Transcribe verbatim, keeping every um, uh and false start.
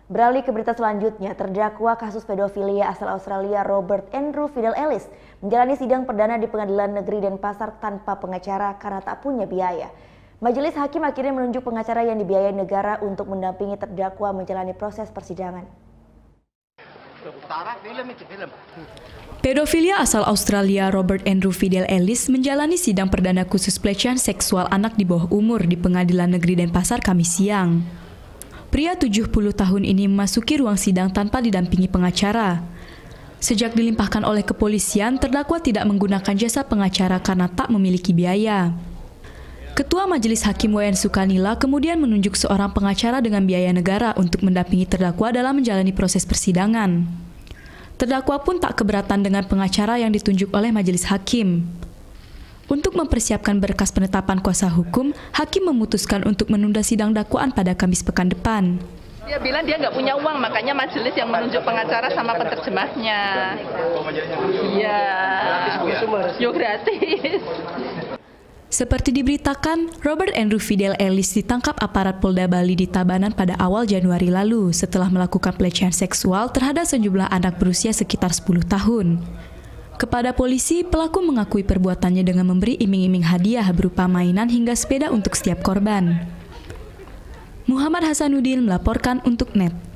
Beralih ke berita selanjutnya, terdakwa kasus pedofilia asal Australia Robert Andrew Fidel Ellis menjalani sidang perdana di Pengadilan Negeri Denpasar tanpa pengacara karena tak punya biaya. Majelis hakim akhirnya menunjuk pengacara yang dibiayai negara untuk mendampingi terdakwa menjalani proses persidangan. Pedofilia asal Australia Robert Andrew Fidel Ellis menjalani sidang perdana khusus pelecehan seksual anak di bawah umur di Pengadilan Negeri Denpasar Kamis siang. Pria tujuh puluh tahun ini memasuki ruang sidang tanpa didampingi pengacara. Sejak dilimpahkan oleh kepolisian, terdakwa tidak menggunakan jasa pengacara karena tak memiliki biaya. Ketua Majelis Hakim W N Sukanila kemudian menunjuk seorang pengacara dengan biaya negara untuk mendampingi terdakwa dalam menjalani proses persidangan. Terdakwa pun tak keberatan dengan pengacara yang ditunjuk oleh Majelis Hakim. Untuk mempersiapkan berkas penetapan kuasa hukum, hakim memutuskan untuk menunda sidang dakwaan pada Kamis pekan depan. Dia bilang dia nggak punya uang, makanya majelis yang menunjuk pengacara sama penerjemahnya. Iya, yo gratis. Seperti diberitakan, Robert Andrew Fidel Ellis ditangkap aparat Polda Bali di Tabanan pada awal Januari lalu setelah melakukan pelecehan seksual terhadap sejumlah anak berusia sekitar sepuluh tahun. Kepada polisi, pelaku mengakui perbuatannya dengan memberi iming-iming hadiah berupa mainan hingga sepeda untuk setiap korban. Muhammad Hasanuddin melaporkan untuk N E T.